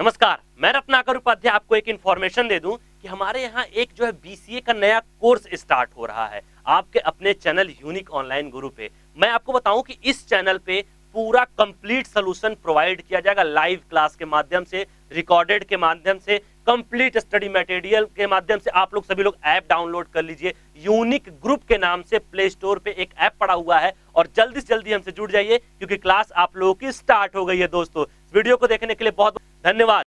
नमस्कार, मैं रत्नाकर उपाध्याय आपको एक इन्फॉर्मेशन दे दूं कि हमारे यहाँ एक जो है बीसीए का नया कोर्स स्टार्ट हो रहा है आपके अपने चैनल यूनिक ऑनलाइन गुरु पे। मैं आपको बताऊं कि इस चैनल पे पूरा कंप्लीट सॉल्यूशन प्रोवाइड किया जाएगा, लाइव क्लास के माध्यम से, रिकॉर्डेड के माध्यम से, कंप्लीट स्टडी मटेरियल के माध्यम से। आप लोग सभी लोग ऐप डाउनलोड कर लीजिए, यूनिक ग्रुप के नाम से प्ले स्टोर पे एक ऐप पड़ा हुआ है और जल्दी से जल्दी हमसे जुड़ जाइए क्योंकि क्लास आप लोगों की स्टार्ट हो गई है। दोस्तों, वीडियो को देखने के लिए बहुत धन्यवाद।